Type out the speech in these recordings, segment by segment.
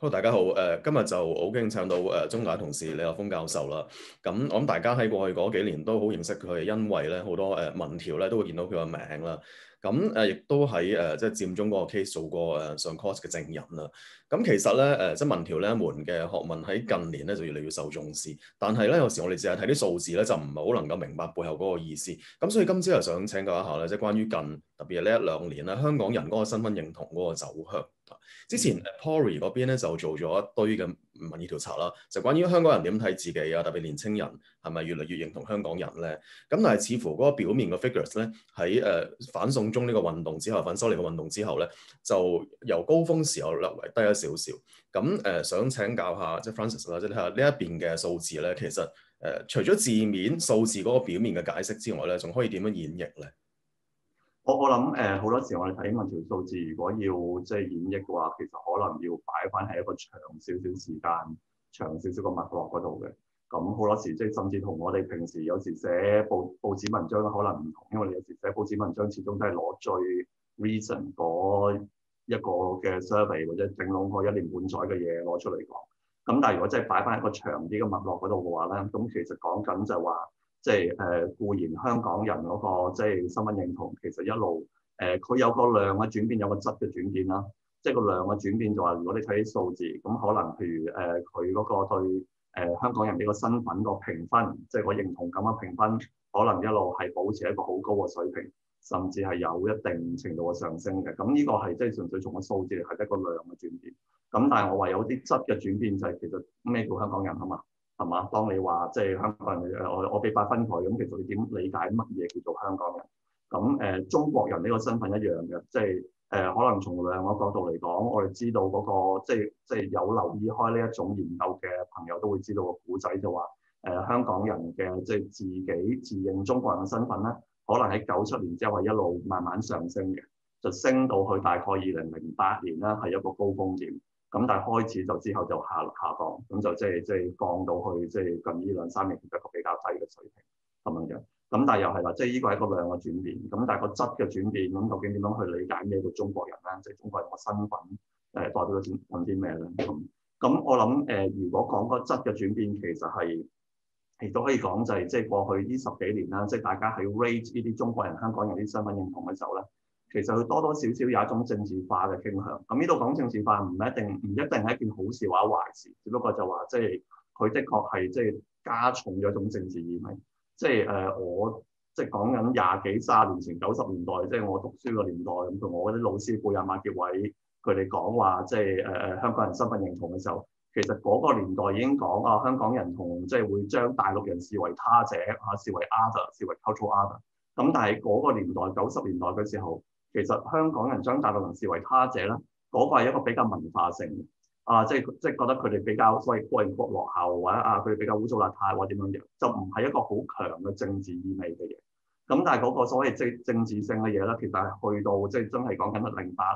大家好。今日就好榮請到中大同事李立峰教授啦。咁我諗大家喺過去嗰幾年都好認識佢，因為咧好多民調咧都會見到佢個名啦。咁亦都喺即係佔中嗰個 case 做過上 course 嘅證人啦。咁其實咧即係民調呢一門嘅學問喺近年咧就越嚟越受重視，但係咧有時我哋淨係睇啲數字咧就唔係好能夠明白背後嗰個意思。咁所以今朝又想請教一下咧，即係關於特別係呢一兩年咧香港人嗰個身份認同嗰個走向。之前 Tory 嗰邊咧就做咗一堆嘅民意調查啦，就關於香港人點睇自己啊，特別年青人係咪越嚟越認同香港人咧？咁但係似乎嗰個表面嘅 figures 咧喺反送中呢個運動之後，反修例嘅運動之後咧，就由高峰時候略為低咗少少。咁想請教下即係 Francis 啦，即係睇下呢一邊嘅數字咧，其實除咗字面數字嗰個表面嘅解釋之外咧，仲可以點樣演繹咧？ 我諗好多時我哋睇民調數字，如果要即係演繹嘅話，其實可能要擺翻喺一個長少少時間、長少少個脈絡嗰度嘅。咁好多時即係甚至同我哋平時有時寫報紙文章可能唔同，因為你有時寫報紙文章始終都係攞最 recent 嗰一個嘅 survey 或者整籠嗰一年半載嘅嘢攞出嚟講。咁但係如果真係擺翻一個長啲嘅脈絡嗰度嘅話咧，咁其實講緊就係話。即係固然香港人嗰個即係身份認同，其實一路佢有個量嘅轉變，有個質嘅轉變啦。即係個量嘅轉變就話，如果你睇啲數字，咁可能譬如佢嗰個對香港人呢個身份個評分，即係個認同感嘅評分，可能一路係保持一個好高嘅水平，甚至係有一定程度嘅上升嘅。咁呢個係即係純粹從個數字嚟係一個量嘅轉變。咁但係我話有啲質嘅轉變就係其實咩叫香港人啊嘛？係嘛？當你話即係香港人我俾8分佢，咁其實你點理解乜嘢叫做香港人？咁中國人呢個身份一樣嘅，即係可能從兩個角度嚟講，我哋知道嗰個即係有留意開呢一種研究嘅朋友都會知道個古仔就話香港人嘅即係自己自認中國人嘅身份咧，可能喺97年之後係一路慢慢上升嘅，就升到去大概2008年啦，係一個高峰點。咁但係開始就之後就下降，咁就即係降到去即係近呢2-3年一個比較低嘅水平咁樣樣。咁但係又係啦，即係呢個係一個量嘅轉變。咁但係個質嘅轉變，咁究竟點樣去理解咩叫中國人咧？即係中國人個身份代表緊啲咩咧？咁我諗如果講個質嘅轉變，其實係亦都可以講就係即係過去呢10幾年啦，即係大家喺 rate 呢啲中國人、香港人啲身份認同嘅時候咧。其實佢多多少少有一種政治化嘅傾向。咁呢度講政治化唔一定係一件好事或者壞事，只不過就話即係佢的確係即係加重咗一種政治意味。即係我即係講緊20幾30年前90年代，即係我讀書個年代，咁同我嗰啲老師輩馬傑偉佢哋講話，即係香港人身份認同嘅時候，其實嗰個年代已經講啊，香港人同即係會將大陸人視為他者嚇，視為 other， 視為 cultural other。咁但係嗰個年代90年代嘅時候。其實香港人將大陸人視為他者咧，嗰個係一個比較文化性嘅，即係覺得佢哋比較所謂國型國落後或者佢哋比較污糟邋遢或者點樣樣，就唔係一個好強嘅政治意味嘅嘢。咁但係嗰個所謂即係政治性嘅嘢咧，其實係去到即係真係講緊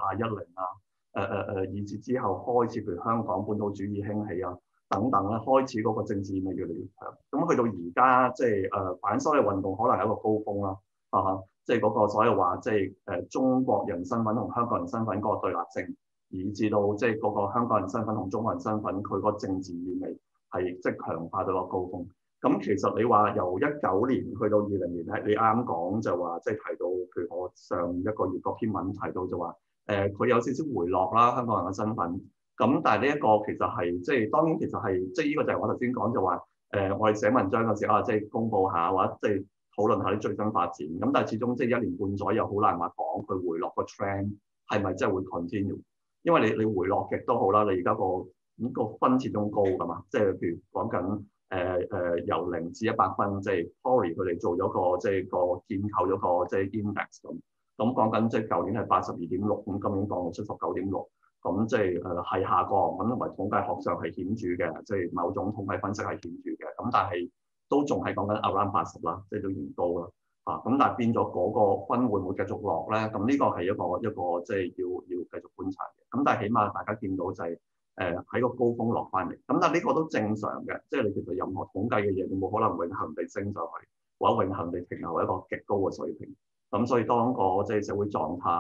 08、10以至之後開始，譬如香港本土主義興起啊等等咧，開始嗰個政治意味越嚟越強。咁去到而家即係反修例運動可能係一個高峰啦，即係嗰個所謂話，即係中國人身份同香港人身份嗰個對立性，以至到即係嗰個香港人身份同中國人身份佢個政治意味係即係強化到個高峰。咁其實你話由19年去到20年，係你啱講就話，即係提到，譬如我上一個月個篇文提到就話，佢有少少回落啦，香港人嘅身份。咁但係呢一個其實係即係當然其實係即係呢個就係我頭先講就話，我哋寫文章嘅時候即係公佈下或者即係。討論下啲最新發展，咁但係始終即係1年半載又好難話講佢回落個 trend 係咪真係會 continue？ 因為你回落極都好啦，你而家個分始終高㗎嘛，即係譬如講緊由0至100分，即係 Tory 佢哋做咗個即係個建構咗個即係 index 咁講緊即係舊年係82.6，咁今年降到79.6，咁即係係下降，咁同埋統計學上係顯著嘅，即係某種統計分析係顯著嘅，咁但係。都仲係講緊 around 80啦，即係都嫌高啦，咁但係變咗嗰個分會唔會繼續落咧？咁呢個係一個即係要繼續觀察嘅。咁但係起碼大家見到就係喺個高峰落翻嚟。咁但係呢個都正常嘅，即係你其實任何統計嘅嘢，你冇可能永恆地升上去，或者永恆地停留喺一個極高嘅水平。咁所以當個即係社會狀態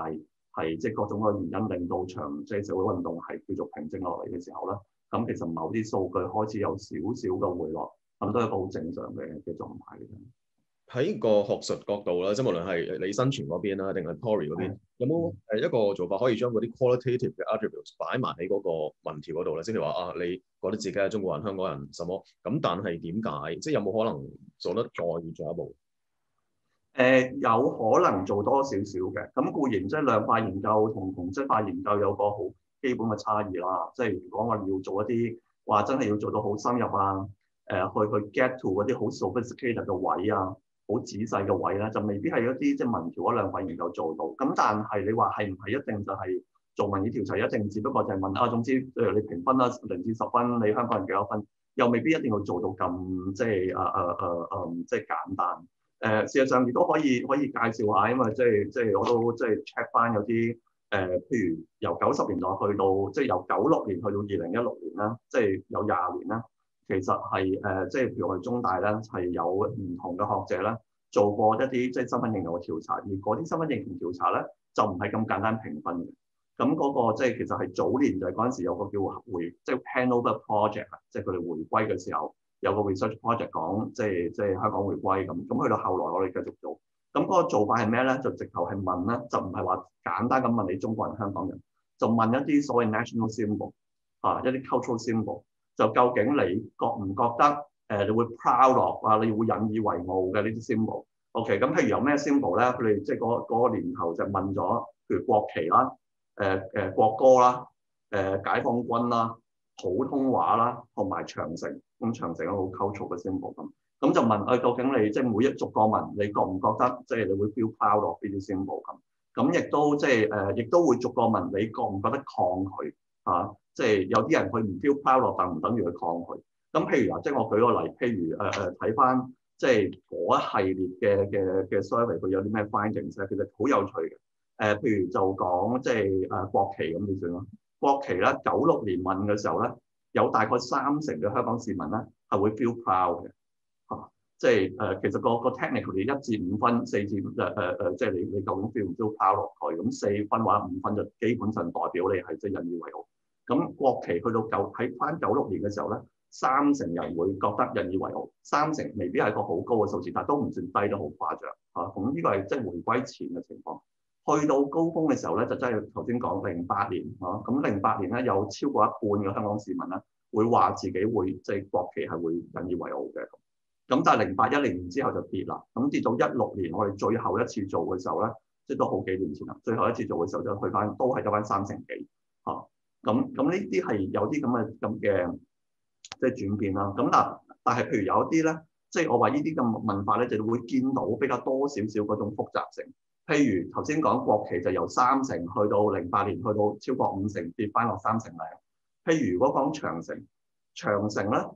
係即係各種嘅原因令到場即係社會運動係叫做平靜落嚟嘅時候咧，咁其實某啲數據開始有少少嘅回落，咁都係一個好正常嘅狀態嘅。 喺個學術角度啦，即係無論係你生存嗰邊啦，定係 Tory 嗰邊，有冇一個做法可以將嗰啲 qualitative 嘅 attributes 擺埋喺嗰個民調嗰度咧？即係譬如話啊，你覺得自己係中國人、香港人什麼咁，但係點解？即係有冇可能做得再進一步？ 有可能做多少少嘅，咁固然即係量化研究同質化研究有個好基本嘅差異啦。即係如果我哋要做一啲話真係要做到好深入啊，去 get to 嗰啲好 sophisticated 嘅位啊，好仔細嘅位咧，就未必係一啲即係民調嗰量化研究做到。咁但係你話係唔係一定就係做民意調查一定，只不過就係問啊，總之譬如你評分啦0至10分，你香港人幾多分，又未必一定要做到咁即係即係簡單。事實上亦都可以介紹下，因為即係我都即係 check 翻有啲譬如由90年代去到即係由96年去到2016年啦，即係有20年啦。其實係即係譬如我哋中大咧係有唔同嘅學者咧做過一啲即係身份認同嘅調查，而嗰啲身份認同調查咧就唔係咁簡單評分嘅。咁嗰個即係其實係早年就係嗰陣時有個叫即係 Hanover Project 即係佢哋回歸嘅時候。有個 research project 講即係香港回歸咁去到後來我哋繼續做，咁嗰個做法係咩咧？就直頭係問咧，就唔係話簡單咁問你中國人、香港人，就問一啲所謂 national symbol 一啲 cultural symbol， 就究竟你覺唔覺得你會 proud of 啊，你會引以為傲嘅呢啲 symbol？OK， 咁譬如有咩 symbol 咧？佢哋即係嗰個年頭就問咗，譬如國旗啦、國歌啦、解放軍啦、普通話啦，同埋長城。咁長城一個好 cultural 嘅 symbol 咁就問究竟你即係每一逐個問，你覺唔覺得即係你會 feel proud of 呢啲 symbol 咁亦都即係亦都會逐個問，你覺唔覺得抗拒即係有啲人佢唔 feel proud of，但唔等於佢抗拒。咁譬如即係我舉個例，譬如睇翻即係嗰一系列嘅 survey，佢有啲咩 findings 咧，其實好有趣嘅。譬如就講即係國旗咁點算咯？國旗咧96年問嘅時候咧。有大概30%嘅香港市民咧係會 feel proud 嘅即係其實個 technically 1至5分，4至即係你究竟 feel 唔 feel proud 落去，咁4分或者5分就基本上代表你係即係引以為傲。咁國旗去到喺翻96年嘅時候咧，30%人會覺得引以為傲，30%未必係一個好高嘅數字，但係都唔算低得好誇張咁呢個係即係回歸前嘅情況。去到高峰嘅時候咧，就真係頭先講08年咁08年咧有超過一半嘅香港市民咧會話自己會即係國旗係會引以為傲嘅。咁但係08、10年之後就跌啦。咁跌到16年，我哋最後一次做嘅時候咧，即係都好幾年前啦。最後一次做嘅時候就去翻都係得翻30幾咁呢啲係有啲咁嘅即係轉變啦。咁但係譬如有啲咧，即係我話呢啲咁文化咧，就會見到比較多少少嗰種複雜性。譬如頭先講國旗就由30%去到08年去到超過50%跌翻落30%嚟。譬如如果講長城咧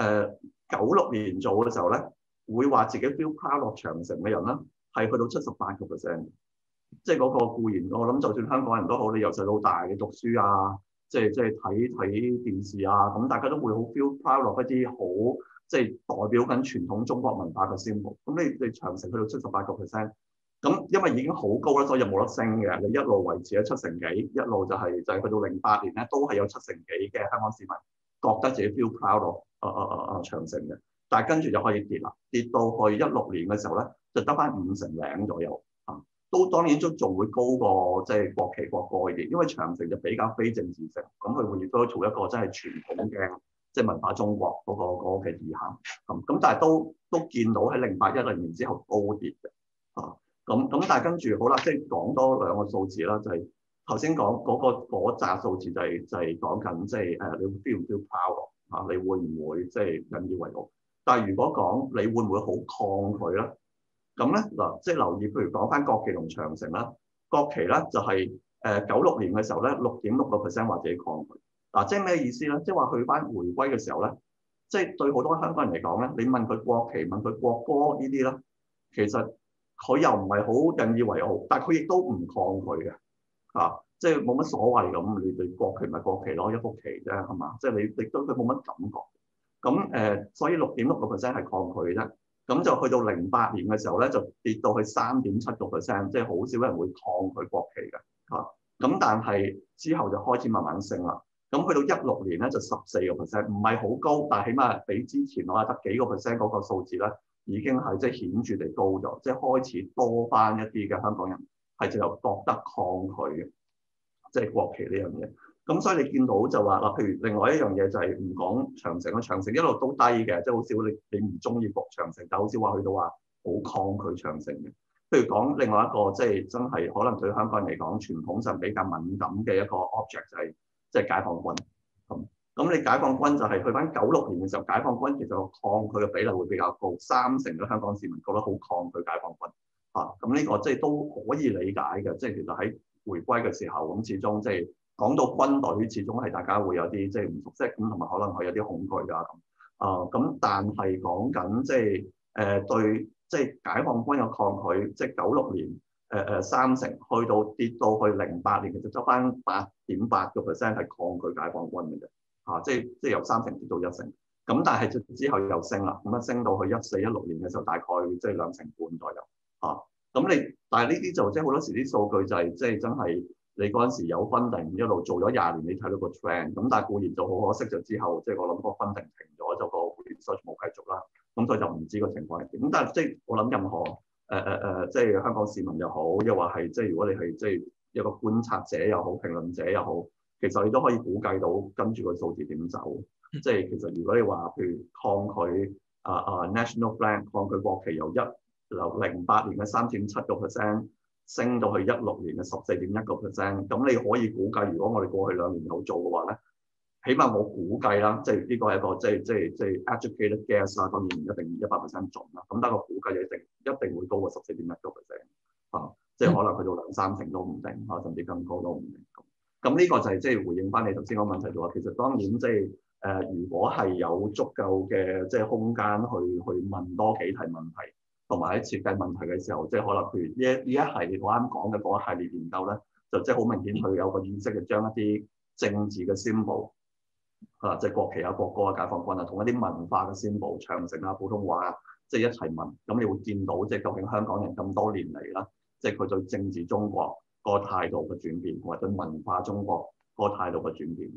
，96年做嘅時候咧，會話自己 feel proud 落長城嘅人咧，係去到78%。即係嗰個固然，我諗就算香港人都好，你由細到大嘅讀書啊，即係睇電視啊，咁大家都會好 feel proud 落一啲好即係代表緊傳統中國文化嘅 symbol。咁你長城去到78%。咁因為已經好高啦，所以又冇得升嘅。你一路維持喺70幾，一路就係去到08年咧，都係有70幾嘅香港市民覺得自己 feel proud of 長城嘅。但係跟住就可以跌啦，跌到去16年嘅時候咧，就得翻50%左右都當然都仲會高過即係國旗國歌啲，因為長城就比較非政治性，咁佢會亦都做一個真係傳統嘅即係文化中國嗰個嘅意涵咁但係都見到喺08、10年之後高跌嘅咁但係跟住好啦，即係講多2個數字啦，就係頭先講嗰紮數字就係講緊即係你 feel 唔 feel proud 你會唔會即係引以為傲？但係如果講你會唔會好抗拒咧？咁咧嗱，即係留意，譬如講翻國旗同長城啦，國旗咧就係96年嘅時候咧6.6% 話自己抗拒即係咩意思咧？即係話去翻回歸嘅時候咧，即係對好多香港人嚟講咧，你問佢國旗、問佢國歌呢啲咧，其實佢又唔係好引以為傲，但係佢亦都唔抗拒嘅即係冇乜所謂咁。你國旗咪國旗咯，一幅旗啫，係嘛？即係你都佢冇乜感覺。咁所以6.6% 係抗拒嘅啫。咁就去到08年嘅時候咧，就跌到去3.7%，即係好少人會抗拒國旗嘅。 咁但係之後就開始慢慢升啦。咁去到16年咧就14%，唔係好高，但係起碼比之前我覺得幾個 percent 嗰個數字咧已經係即係顯著地高咗，即係開始多翻一啲嘅香港人係就有覺得抗拒嘅，即係國旗呢樣嘢。咁所以你見到就話嗱，譬如另外一樣嘢就係唔講長城啦，長城一路都低嘅，即係好少你唔中意復長城，但好少話去到話好抗拒長城嘅。譬如講另外一個即係真係可能對香港人嚟講傳統上比較敏感嘅一個 object 就係即係解放軍。咁你解放軍就係去翻96年嘅時候，解放軍其實個抗拒嘅比例會比較高，30%嘅香港市民覺得好抗拒解放軍。咁呢個即係都可以理解嘅，即係其實喺回歸嘅時候，咁始終即係講到軍隊，始終係大家會有啲即係唔熟悉，咁同埋可能係有啲恐懼啊咁。咁但係講緊即係對即係解放軍嘅抗拒，即係96年30%去到跌到去08年，其實執翻8.8%係抗拒解放軍嘅啫。即係由30%跌到1%，咁但係之後又升啦，咁升到去14、16年嘅時候，大概即係2成半左右。咁但係呢啲就即係好多時啲數據就係即係真係你嗰陣時有分定一路做咗20年，你睇到個 trend，咁但係固然就好可惜，就之後即係我諗個分定停咗，就個 research 冇繼續啦，咁所以就唔知個情況係點。咁但係即係我諗任何即係香港市民又好，又話係即係如果你係即係一個觀察者又好，評論者又好。其實你都可以估計到跟住個數字點走，即係其實如果你話譬如抗拒national flag 抗拒國旗由08年嘅3.7%升到去16年嘅14.1%，咁你可以估計，如果我哋過去2年有做嘅話咧，起碼我估計啦，即係呢個係一個即係 educated guess 啦，當然唔一定100% 準啦，咁但係個估計一定會高過14.1%，即係可能去到2-3成都唔定，甚至更高都唔定。咁呢個就係即係回應翻你頭先個問題就話，其實當然即係如果係有足夠嘅即係空間去問多幾題問題，同埋喺設計問題嘅時候，即係可能譬如呢一系列我啱講嘅嗰一系列研究咧，就即係好明顯佢有個意識嘅將一啲政治嘅 symbol 即係國旗啊、國歌啊、解放軍啊，同一啲文化嘅 symbol 長城啊、普通話啊，即係一齊問，咁你會見到即係究竟香港人咁多年嚟啦，即係佢對政治中國個態度嘅轉變，或者文化中國個態度嘅轉變。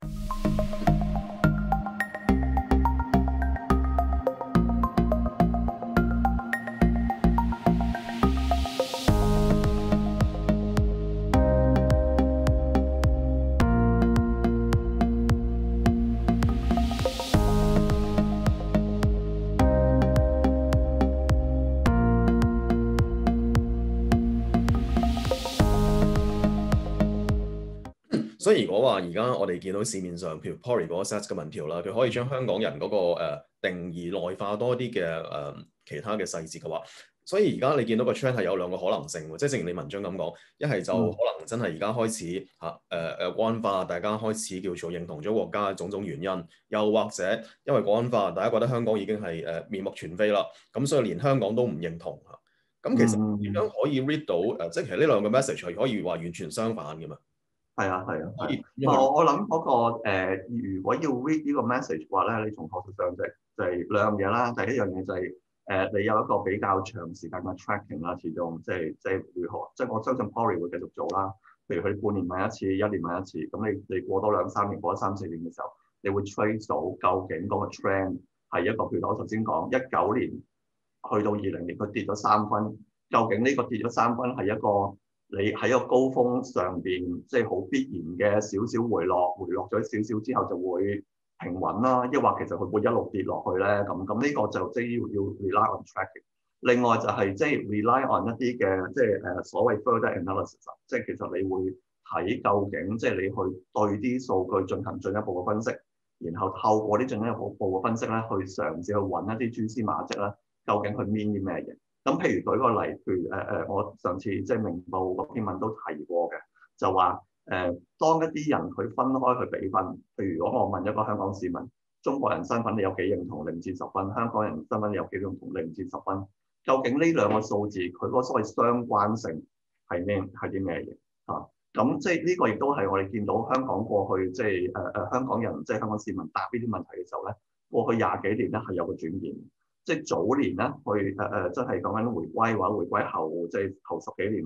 所以如果話而家我哋見到市面上，譬如 Pori 嗰個 set 嘅民調啦，佢可以將香港人嗰個定義內化多啲嘅其他嘅細節嘅話，所以而家你見到個 trend 係有2個可能性，即係正如你文章咁講，一係就可能真係而家開始國安化，大家開始叫做認同咗國家嘅種種原因，又或者因為國安化，大家覺得香港已經係面目全非啦，咁所以連香港都唔認同嚇。咁其實點樣可以 read 到即係其實呢2個 message 係可以話完全相反嘅嘛？ 係啊。我諗嗰個如果要 read 呢個 message 嘅話咧，你從學術上就係2樣嘢啦。第一樣嘢就係你有一個比較長時間嘅 tracking 啦，始終即係如何，即係我相信 Pori 會繼續做啦。譬如佢半年問一次，1年問一次，咁你過多2-3年，過咗3-4年嘅時候，你會 trace 到究竟嗰個 trend 係一個，譬如我頭先講19年去到20年，佢跌咗3分，究竟呢個跌咗3分係一個你喺個高峰上邊，即係好必然嘅少少回落咗少少之後就會平穩啦，抑或其實佢會一路跌落去咧？咁呢個就即係要 rely on tracking。另外就係即係 rely on 一啲嘅即係所謂 further analysis， 即係其實你會睇究竟即係你去對啲數據進行進一步嘅分析，然後透過啲進一步嘅分析咧，去嘗試去揾一啲蛛絲馬跡啦，究竟佢 mean 啲咩嘢？咁譬如舉個例，譬如我上次即係明報嗰篇文都提過嘅，就話當一啲人佢分開去比分，譬如如果我問一個香港市民，中國人身份你有幾認同0至10分，香港人身份你有幾認同0至10分，究竟呢2個數字佢嗰個所謂相關性係啲咩嘢啊？咁即係呢個亦都係我哋見到香港過去即係香港人即係香港市民答呢啲問題嘅時候咧，過去20幾年咧係有個轉變。即係早年咧，去真係講緊回歸或者回歸後，即係頭10幾年咧，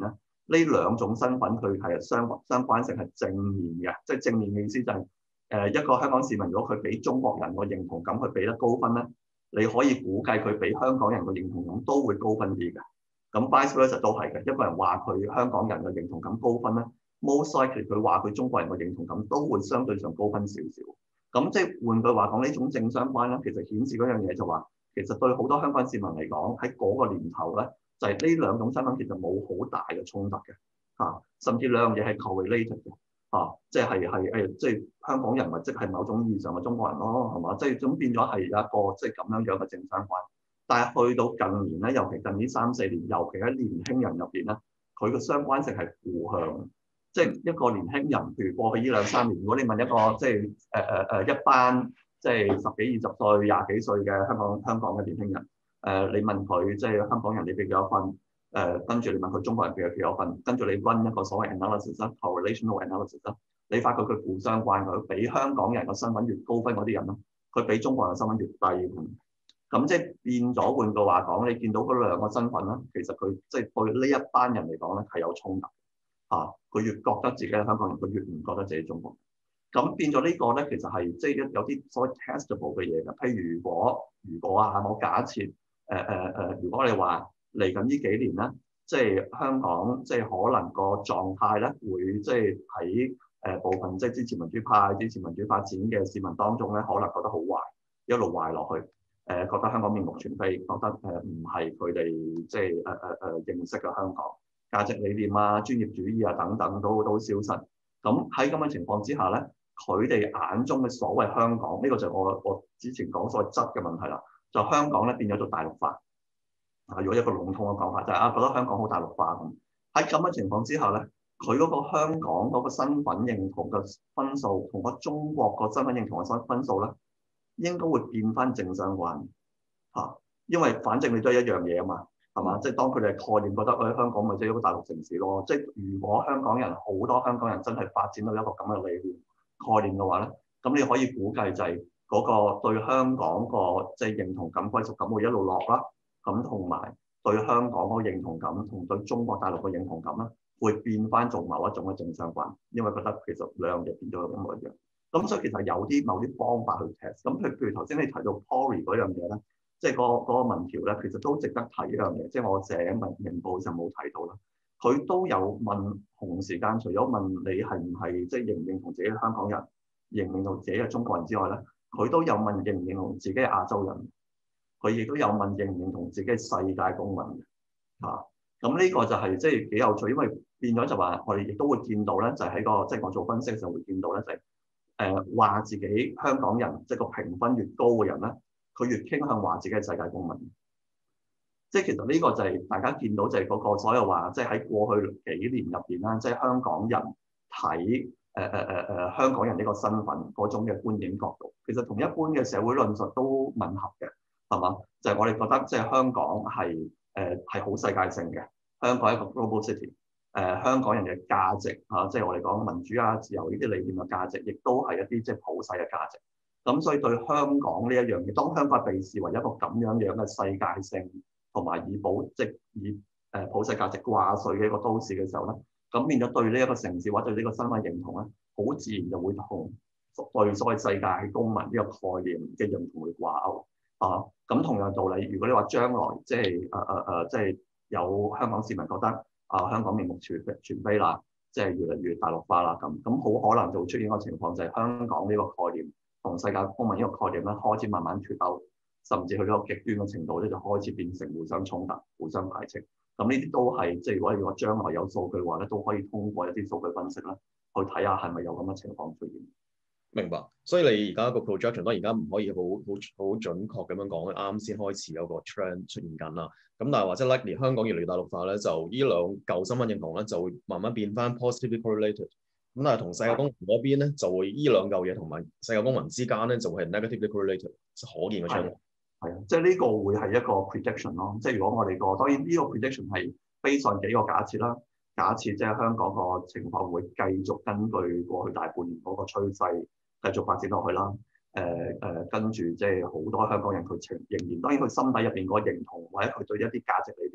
呢兩種身份佢係相關性係正面嘅，即係正面嘅意思就係一個香港市民如果佢俾中國人個認同感佢俾得高分咧，你可以估計佢俾香港人個認同感都會高分啲嘅。咁 vice versa 都係嘅，一個人話佢香港人嘅認同感高分咧，most likely 佢話佢中國人嘅認同感都會相對上高分少少。咁即係換句話講，呢種正相關咧，其實顯示嗰樣嘢就話，其實對好多香港市民嚟講，喺嗰個年頭咧，就係呢兩種身份其實冇好大嘅衝突嘅嚇，甚至兩樣嘢係 correlated 嘅嚇，即係即係香港人咪即係某種意義上嘅中國人咯，係嘛？即係咁變咗係有一個即係咁樣樣嘅正相關。但係去到近年咧，尤其近呢3-4年，尤其喺年輕人入邊咧，佢個相關性係負向。即係一個年輕人，譬如過去呢2-3年，如果你問一個即係一班即係10幾20歲、20幾歲嘅香港嘅年輕人，你問佢即係香港人你俾幾多分？跟住你問佢中國人俾佢幾多分？跟住你 run 一個所謂 analysis、correlational analysis 啦，你發覺佢負相關，佢比香港人個身份越高分嗰啲人咧，佢比中國人嘅身份越低。咁即係變咗，換句話講，你見到嗰兩個身份咧，其實佢即係對呢一班人嚟講咧係有衝突。佢越覺得自己係香港人，佢越唔覺得自己係中國人。咁變咗呢個咧，其實係即係有啲所謂 testable 嘅嘢嘅。譬如如果我假設如果你話嚟緊呢幾年咧，即係香港即係可能個狀態咧，會即係喺部分即係支持民主派、支持民主發展嘅市民當中咧，可能覺得好壞，一路壞落去。覺得香港面目全非，覺得唔係佢哋即係認識嘅香港。價值理念啊、專業主義啊等等都消失。咁喺咁嘅情況之下咧，佢哋眼中嘅所謂香港，呢個就係我之前講所謂質嘅問題啦。就香港咧變咗做大陸化。如果一個籠統嘅講法就係覺得香港好大陸化咁。喺咁嘅情況之下咧，佢嗰個香港嗰個身份認同嘅分數同個中國個身份認同嘅分數咧，應該會變翻正相關嚇，因為反正你都係一樣嘢啊嘛。係嘛？即係當佢哋概念覺得香港咪即係一個大陸城市咯。即係如果香港人好多香港人真係發展到一個咁嘅理念概念嘅話咧，咁你可以估計就係嗰個對香港個即係認同感、歸屬感會一路落啦。咁同埋對香港嗰個認同感同對中國大陸嘅認同感咧，會變翻做某一種嘅正相關，因為覺得其實兩樣嘢變咗咁嘅樣。咁所以其實有某啲方法去 test。咁譬如頭先你提到 Tory 嗰樣嘢咧。即係嗰個民調咧，其實都值得提一樣嘢。即係我寫明報就冇提到啦。佢都有問同時間，除咗問你係唔係即係認唔認同自己係香港人，認唔認同自己係中國人之外咧，佢都有問認唔認同自己係亞洲人。佢亦都有問認唔認同自己係世界公民嘅。咁呢個就係即係幾有趣，因為變咗就話我哋亦都會見到咧，就係喺個即係我做分析嘅時候會見到咧，就係話自己香港人即係個評分越高嘅人咧，佢越傾向話自己係世界公民，即係其實呢個就係大家見到就係嗰個所有話，即係喺過去幾年入邊啦，即係香港人睇香港人呢個身份嗰種嘅觀點角度，其實同一般嘅社會論述都吻合嘅，係嘛？就係我哋覺得即係香港係好世界性嘅，香港係一個 global city，香港人嘅價值嚇，即係我哋講民主啊、自由呢啲理念嘅價值，亦都係一啲即係普世嘅價值。咁所以對香港呢一樣嘢，當香港被視為一個咁樣嘅世界性同埋以普世價值掛帥嘅一個都市嘅時候咧，咁變咗對呢一個城市或者對呢個身份認同咧，好自然就會同對所謂世界公民呢個概念嘅認同會掛鈎啊。咁同樣道理，如果你話將來即係有香港市民覺得香港面目全非啦，即係越嚟越大陸化啦，咁好可能就會出現一個情況，就係香港呢個概念同世界公民呢個概念咧，開始慢慢脫鈎，甚至去到極端嘅程度咧，就開始變成互相衝突、互相排斥。咁呢啲都係即係如果將來有數據嘅話咧，都可以通過一啲數據分析啦，去睇下係咪有咁嘅情況出現。 明白。所以你而家個 projection 當然而家唔可以好準確咁樣講，啱先開始有個 trend 出現緊啦。咁但係或者 likely 香港越嚟越大陸化咧，就呢兩舊身份認同咧就會慢慢變翻 positively correlated。咁但係同世界公民嗰邊咧，就會依兩嚿嘢同埋世界公民之間咧，就會係 negatively correlated，可見嘅將來。 係啊，即係呢個會係一個 prediction 咯。即係如果我哋當然呢個 prediction 係 based on 幾個假設啦。假設即係香港個情況會繼續根據過去大半年嗰個趨勢繼續發展落去啦。跟住即係好多香港人佢仍然當然佢心底入邊嗰個認同或者佢對一啲價值理念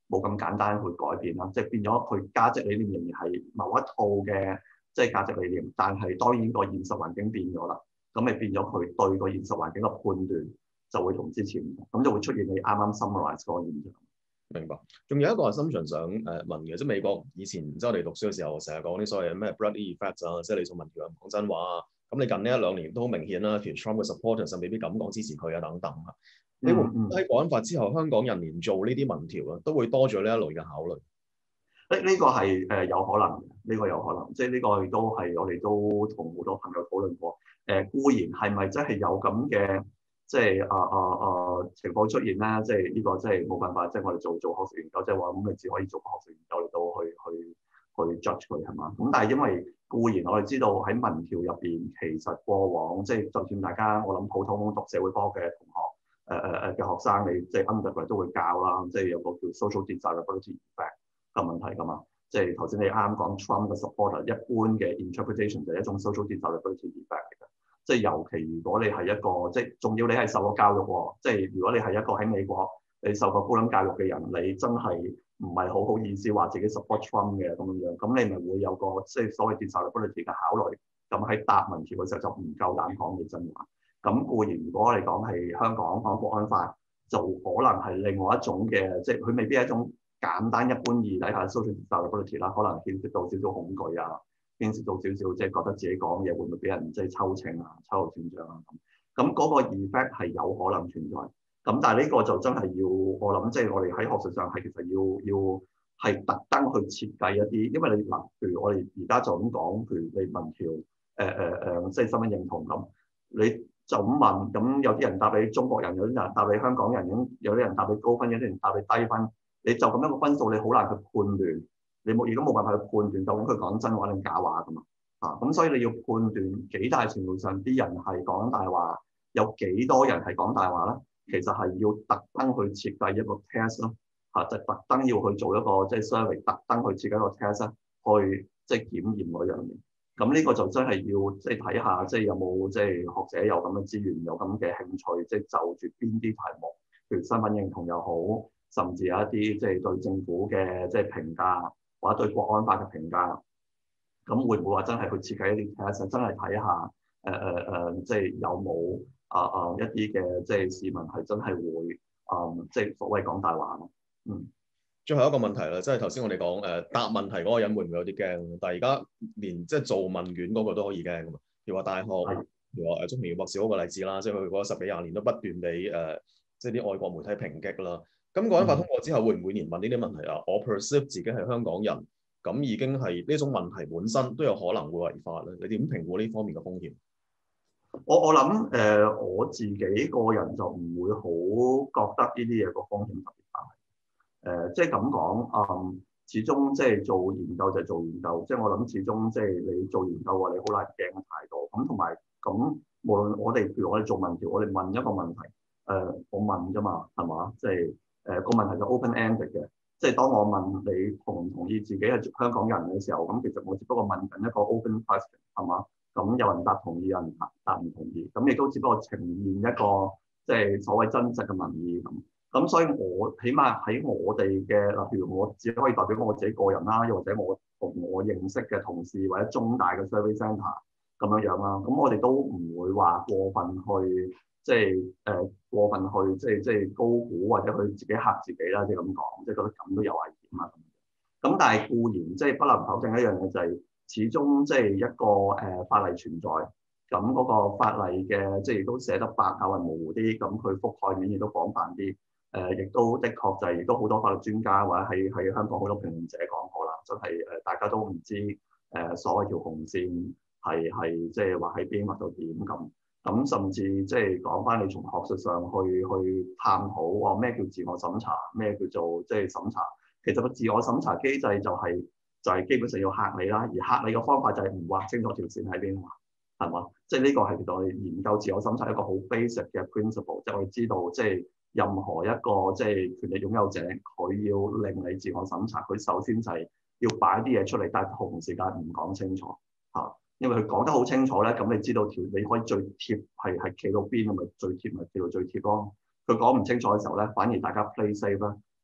冇咁簡單去改變啦，即係變咗佢價值理念仍然係某一套嘅即係價值理念，但係當然個現實環境變咗啦，咁咪變咗佢對個現實環境嘅判斷就會同之前唔同，咁就會出現你啱啱 summarize 嗰個現象。 明白。仲有一個 assumption 想問嘅，即係美國以前即係我哋讀書嘅時候，成日講啲所謂咩 Bradley effect 啊，即係你做民調人講真話啊。咁你近呢一兩年都好明顯啦，譬如 Trump 嘅 supporters 未必敢講支持佢啊等等啊。你會唔會喺國安法之後，香港人連做呢啲民調啊，都會多咗呢一類嘅考慮？ 呢個係有可能，呢個有可能，即係呢個亦都係我哋都同好多朋友討論過。固然係咪真係有咁嘅即係情況出現咧？即係呢個即係冇辦法，即係我哋做學術研究，即係話咁你只可以做學術研究嚟到去 judge 佢係嘛？咁但係因為固然我哋知道喺民調入邊，其實過往即係就算大家我諗普通讀社會科嘅同學嘅學生，你即係 undergrad 都會教啦，即係有個叫 social desirability effect 嘅問題㗎嘛。即係頭先你啱講 Trump 嘅 supporter，一般嘅 interpretation 就係一種 social desirability effect 嚟嘅。即係尤其如果你係一個即係仲要你係受過教育喎，即係如果你係一個喺美國你受過高等教育嘅人，你真係唔係好意思話自己 support Trump 嘅咁樣，咁你咪會有個即係所謂 desirability 嘅考慮。咁喺答民調嘅時候就唔夠膽講嘅真話。咁固然如果我哋講係香港講國安法，就可能係另外一種嘅，即係佢未必係一種簡單一般意義底下 social desirability 啦，可能牽涉到少少恐懼啊，牽涉到少少即係覺得自己講嘢會唔會俾人即係抽秤啊、秋後算賬啊咁。咁嗰個 effect 係有可能存在。咁但係呢個就真係要我諗，即係我哋喺學術上係其實要係特登去設計一啲，因為你嗱，譬如我哋而家就咁講，譬如你民調即係身份認同咁，你就咁問，咁有啲人答你中國人，有啲人答你香港人，咁有啲人答你高分，有啲人答你低分，你就咁樣個分數，你好難去判斷，你如果冇辦法去判斷究竟佢講真話定假話㗎嘛。咁所以你要判斷幾大程度上啲人係講大話，有幾多人係講大話咧？其實係要特登去設計一個 test 咯，就特登要去做一個即係 survey，特登去設計一個 test 去即係檢驗嗰樣嘢。咁呢個就真係要即係睇下，即係有冇即係學者有咁嘅資源，有咁嘅興趣，即係就住邊啲題目，譬如身份認同又好，甚至有一啲即係對政府嘅即係評價，或者對國安法嘅評價。咁會唔會話真係去設計一啲 test，真係睇下即係有冇一啲嘅即係市民係真係會即係所謂講大話咯。 最後一個問題啦，即係頭先我哋講答問題嗰個人會唔會有啲驚？但係而家連即係做問卷嗰個都可以驚㗎嘛？譬如話大學，譬如話鍾明耀博士嗰個例子啦，即係佢嗰10幾20年都不斷俾即係啲外國媒體抨擊啦。咁國安法通過之後，會唔會連問呢啲問題啊？我 perceive 自己係香港人，咁已經係呢種問題本身都有可能會違法咧。你點評估呢方面嘅風險？ 我諗我自己個人就唔會好覺得呢啲嘢個風險特別大。即係咁講，始終即係做研究就係做研究，即係我諗始終即係你做研究話你好難驚太多。咁同埋咁，無論我哋譬如我哋做民調，我哋問一個問題，我問啫嘛，係嘛？即係個問題就 open-ended 嘅。即係當我問你同唔同意自己係香港人嘅時候，咁其實我只不過問緊一個 open question，係嘛？咁有人答同意，有人答唔同意，咁亦都只不過呈現一個即係所謂真實嘅民意咁。咁所以我起碼喺我哋嘅譬如我只可以代表我自己個人啦，又或者我同我認識嘅同事或者中大嘅 survey centre 咁樣啦。咁我哋都唔會話過分去即係過分去即係高估或者去自己嚇自己啦，即係咁講，即係覺得咁都有危險啊。咁但係固然即係不能否定一樣嘢就係。始終即係一個法例存在，咁嗰個法例嘅即係亦都寫得白較為模糊啲，咁佢覆蓋面亦都廣泛啲，亦都的確就係亦都好多法律專家或者喺香港好多評論者講過啦，真係大家都唔知所謂條紅線係即係話喺邊或到點咁，甚至即係講翻你從學術上去探討咩叫自我審查，咩叫做即係審查，其實個自我審查機制就係基本上要嚇你啦，而嚇你嘅方法就係唔畫清楚條線喺邊，係嘛？即係呢個係其實我哋研究自我審查一個好 basic 嘅 principle，即係我哋知道即係任何一個即係權力擁有者，佢要令你自我審查，佢首先就係要擺啲嘢出嚟，但係同時間唔講清楚嚇，因為佢講得好清楚咧，咁你知道你可以最貼係企到邊，咁咪最貼咪企到最貼咯。佢講唔清楚嘅時候咧，反而大家 play safe 啦。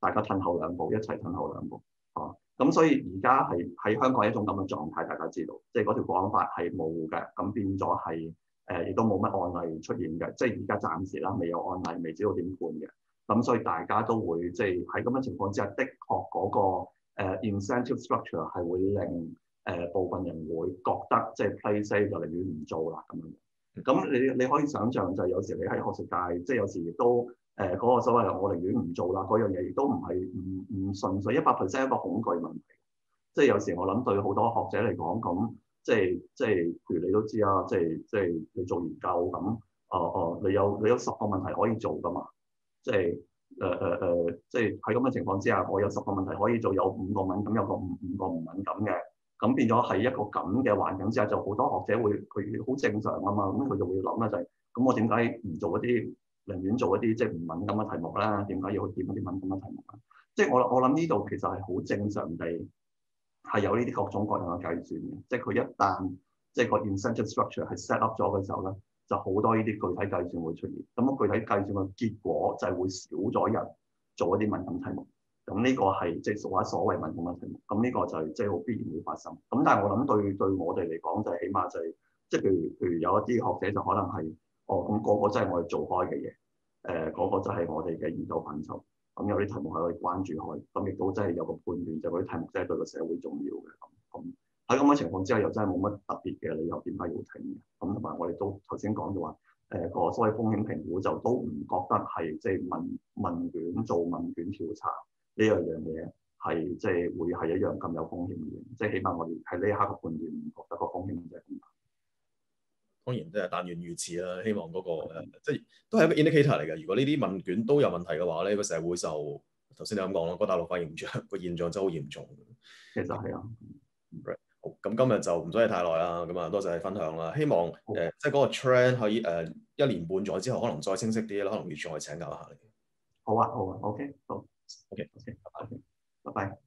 大家褪後兩步，一齊褪後兩步。咁所以而家係喺香港一種咁嘅狀態，大家知道，即係嗰條國安法係模糊嘅，咁變咗係亦都冇乜案例出現嘅，即係而家暫時啦，未有案例，未知道點判嘅。咁所以大家都會即係喺咁嘅情況之下，的確嗰個incentive structure 係會令部分人會覺得即係 play safe 就寧願唔做啦咁樣。咁你可以想象就係有時你喺學術界，即係有時亦都嗰個所謂我寧願唔做啦嗰樣嘢，亦都唔係唔純粹100%一個恐懼問題。即係有時我諗對好多學者嚟講，咁即係譬如你都知啊，即係你做研究咁，你有10個問題可以做噶嘛？即係即係喺咁嘅情況之下，我有10個問題可以做，有5個敏感，有五個唔敏感嘅。咁變咗係一個咁嘅環境之下，就好多學者會佢好正常啊嘛，咁佢就會諗啦，就係咁我點解唔做一啲寧願做一啲即係唔敏感嘅題目啦？點解要去掂一啲敏感嘅題目啊？即係我諗呢度其實係好正常地係有呢啲各種各樣嘅計算嘅，即係佢一旦即係個 incentive structure 係 set up 咗嘅時候咧，就好多呢啲具體計算會出現。咁個具體計算嘅結果就係會少咗人做一啲敏感題目。咁呢個係即係所謂敏感嘅題目，咁呢個就係即係好必然會發生。咁但係我諗對我哋嚟講就係起碼就係即係譬如有一啲學者就可能係咁個個真係我哋做開嘅嘢，嗰個真係我哋嘅研究範疇。咁有啲題目係可以關注開，咁亦都真係有個判斷，就嗰啲題目真係對個社會重要嘅。咁喺咁嘅情況之下，又真係冇乜特別嘅理由點解要停嘅。咁同埋我哋都頭先講咗話，個所謂風險評估就都唔覺得係即係問卷做問卷調查。呢樣嘢係即係會係一樣咁有風險嘅，即係起碼我哋喺呢一刻嘅判斷唔覺得個風險就係咁大。 當然即係但願如此啦，希望嗰個即係都係一個 indicator 嚟嘅。如果呢啲問卷都有問題嘅話咧，個社會就頭先你咁講咯，個大陸化現象個現象真係好嚴重。 其實係啊。 好，咁今日就唔阻你太耐啦，咁啊多謝你分享啦。希望即係嗰個 trend 喺1年半載之後，可能再清晰啲啦，可能要再請教一下你。 好啊，好啊，OK，好 ，OK， 拜拜。